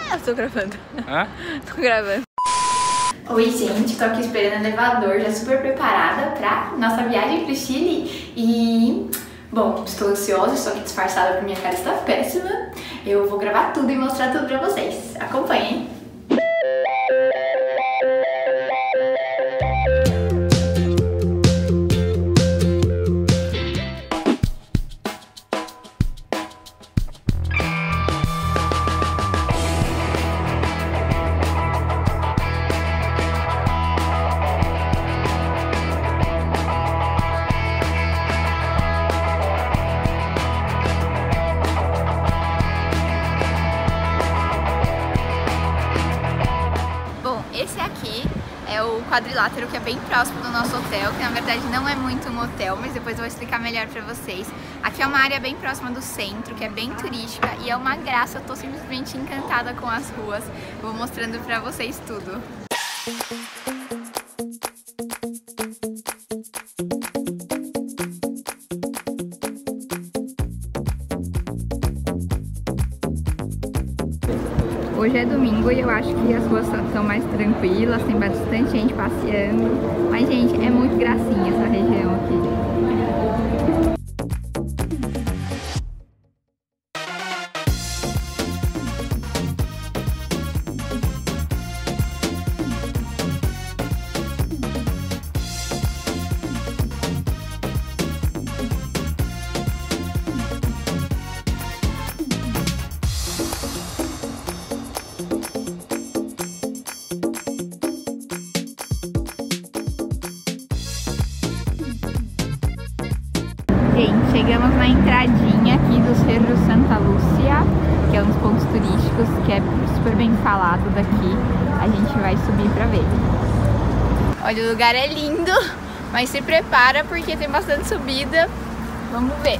Eu tô gravando. Hã? Tô gravando. Oi, gente, tô aqui esperando o elevador, já super preparada pra nossa viagem pro Chile. E, bom, estou ansiosa, estou aqui disfarçada porque minha cara está péssima. Eu vou gravar tudo e mostrar tudo pra vocês. Acompanhem. Esse aqui é o quadrilátero que é bem próximo do nosso hotel, que na verdade não é muito um hotel, mas depois eu vou explicar melhor pra vocês. Aqui é uma área bem próxima do centro, que é bem turística e é uma graça, eu tô simplesmente encantada com as ruas. Eu vou mostrando pra vocês tudo. Hoje é domingo e eu acho que as ruas são mais tranquilas, tem bastante gente passeando. Mas, gente, é muito gracinha essa região aqui. Gente, chegamos na entradinha aqui do Cerro Santa Lúcia, que é um dos pontos turísticos, que é super bem falado daqui. A gente vai subir pra ver. Olha, o lugar é lindo, mas se prepara porque tem bastante subida. Vamos ver.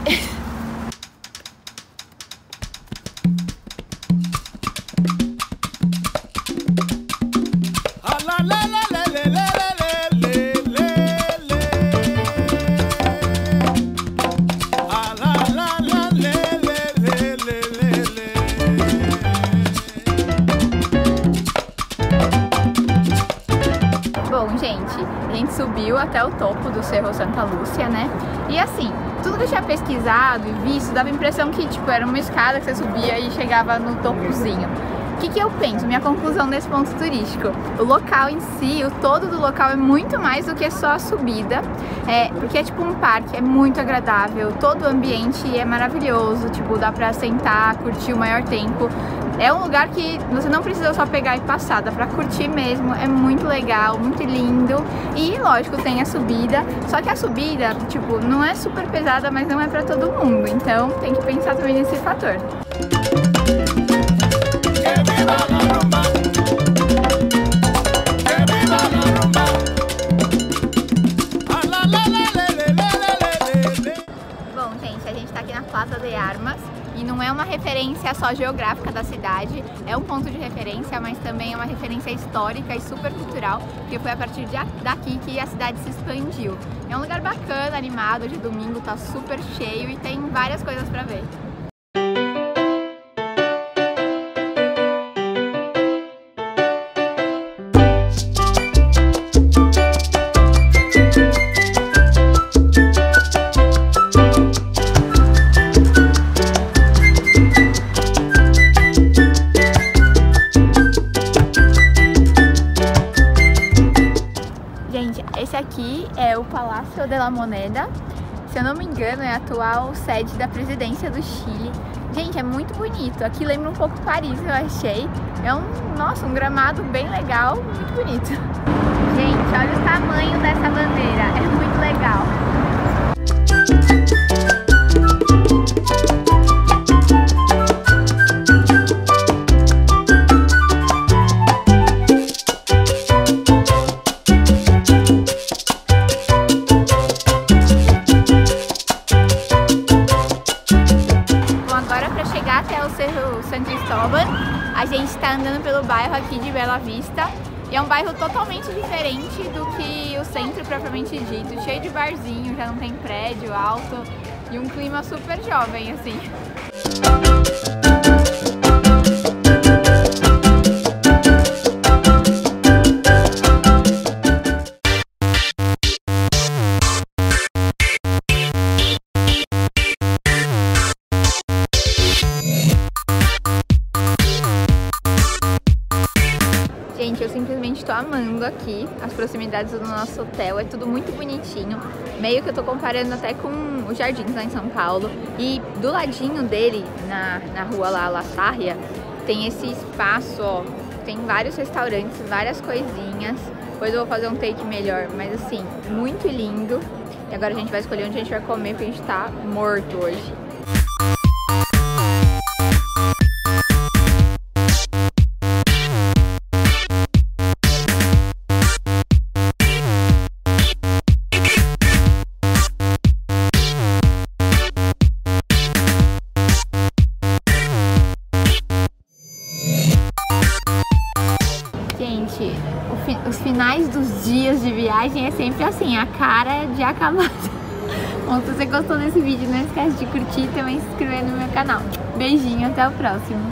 Bom, gente, a gente subiu até o topo do Cerro Santa Lúcia, né? E assim, tudo que eu tinha pesquisado e visto dava a impressão que, tipo, era uma escada que você subia e chegava no topozinho. O que eu penso? Minha conclusão desse ponto turístico. O local em si, o todo do local é muito mais do que só a subida. Porque é tipo um parque, é muito agradável, todo o ambiente é maravilhoso, tipo, dá pra sentar, curtir o maior tempo. É um lugar que você não precisa só pegar e passar, dá pra curtir mesmo, é muito legal, muito lindo. E lógico, tem a subida, só que a subida, tipo, não é super pesada, mas não é pra todo mundo. Então tem que pensar também nesse fator. Bom, gente, a gente tá aqui na Plaza de Armas e não é uma referência só geográfica da cidade, é um ponto de referência, mas também é uma referência histórica e super cultural, porque foi a partir daqui que a cidade se expandiu. É um lugar bacana, animado, de domingo, tá super cheio e tem várias coisas pra ver. Esse aqui é o Palácio de la Moneda, se eu não me engano é a atual sede da presidência do Chile. Gente, é muito bonito, aqui lembra um pouco Paris, eu achei. É um gramado bem legal, muito bonito. Gente, olha o tamanho dessa bandeira, é muito legal. A gente está andando pelo bairro aqui de Bela Vista e é um bairro totalmente diferente do que o centro propriamente dito, cheio de barzinho, já não tem prédio alto e um clima super jovem assim. Gente, eu simplesmente tô amando aqui as proximidades do nosso hotel, é tudo muito bonitinho. Meio que eu tô comparando até com os Jardins lá em São Paulo. E do ladinho dele, na rua lá, La Sarria, tem esse espaço, ó. Tem vários restaurantes, várias coisinhas. Depois eu vou fazer um take melhor, mas assim, muito lindo. E agora a gente vai escolher onde a gente vai comer, porque a gente tá morto hoje. Gente, os finais dos dias de viagem é sempre assim, a cara de acabado. Bom, se você gostou desse vídeo, não esquece de curtir e também se inscrever no meu canal. Beijinho, até o próximo.